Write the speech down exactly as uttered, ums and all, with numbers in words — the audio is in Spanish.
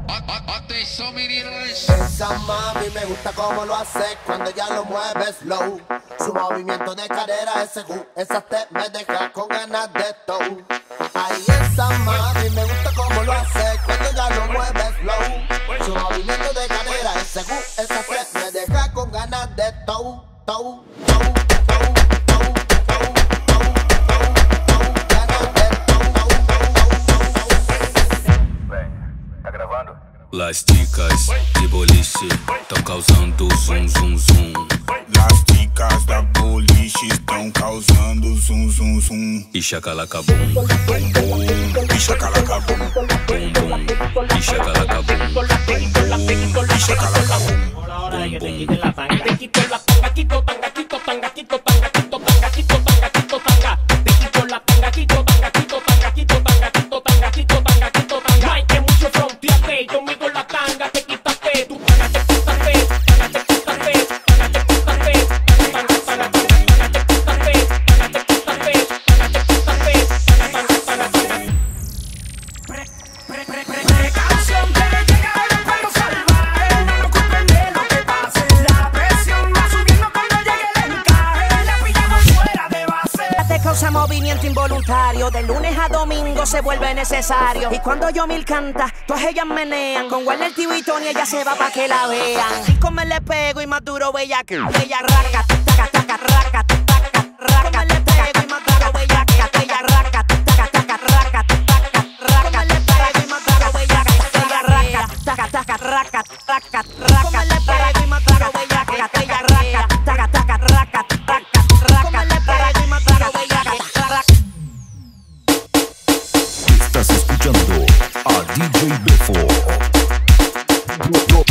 Atención, meninas. Esa mami me gusta como lo hace cuando ella lo mueve slow. Su movimiento de cadera es según esa te me deja con ganas de todo. Ay, esa mami me gusta como lo hace cuando ella lo mueve slow. Su movimiento de cadera es según esa te me deja con ganas de todo, todo, todo. Las chicas de boliche estão causando zoom, zoom, zoom. Las chicas da boliche estão causando zoom, zoom, zoom. E chacalacabum, bum, bum. E chacalacabum, Bum, bum. E chacalacabum, e chacalacabum. Ahora que te quiten la tanga, te quito la tanga, quito tanga, quito tanga, quito tanga, quito tanga, quito tanga, quito tanga, te quito la tanga, quito tanga, quito tanga, quito tanga, quito tanga, quito tanga, quito tanga. No hay que mucho frontearte, yo me con la tanga, te quitaste, tu tanga te quitaste, tanga te quitaste, tanga te quitaste, tanga tanga tanga tanga te quitaste, tanga te quitaste, tanga te quitaste, tanga tanga tanga. Precaución que llega el perro salvaje, no nos culpen de lo que pase. La presión va subiendo cuando llegue el encaje, la pillamos fuera de base. Te causa movimiento involuntario, de lunes a domingo se vuelve necesario. Y cuando yo mil canta, todas ellas menean. Con Warner T V y Tony ella se va pa' que la vean. Y como le pego y más duro bella que bella raca, taca, taca, raca, taca, raca, le pego y más duro bella que bella raca, taca, taca, raca, taca, raca, le pego y más duro bella que bella raca, taca, taca, raca, raca, raca, le pego y más duro bella que bella raca, taca, taca, raca, raca, raca, le pego y más duro bella que raca. Estás escuchando a D J Befo.